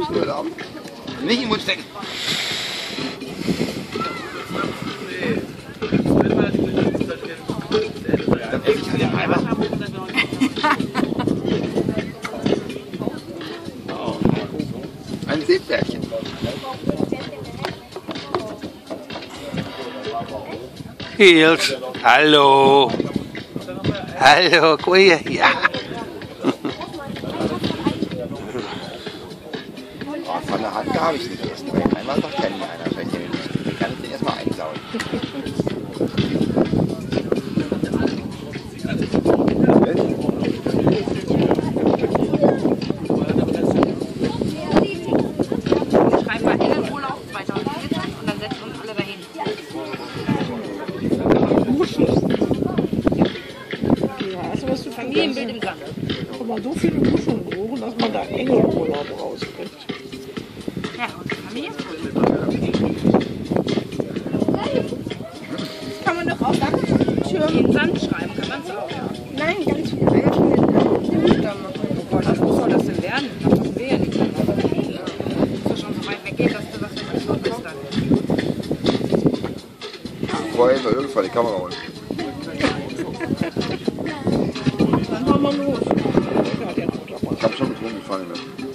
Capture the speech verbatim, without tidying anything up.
nicht heute Abend. Nicht im Mund stecken. Dann esse ich wieder einmal. Ein Seepferdchen. Hills, hallo. Hallo, guck hier. Ja. Oh, von der Hand habe ich nicht essen, weil einmal doch kennen einer. Vielleicht den nicht. Den kann ich den erstmal einsauen. Schreiben wir Ellenurlaub zweitausendvierzehn und dann setzen wir uns alle dahin. Ja, also was du Familienbild im Sand. Guck mal, so viele Muscheln suchen, dass man da Engelurlaub rauskriegt. Ja, und Familie? Das kann man doch auch ganz schön. In Sand schreiben kann man es auch, ja. Nein, ganz viel einzelne Buchstaben machen. Boah, das, was soll das denn werden? Das wissen wir ja nicht. Dass du schon so weit weggeht, dass du was für dich bist dann. Vorher mal irgendwann die Kamera holen. Dann machen wir los. Ich habe schon mit rumgefallen. Ne?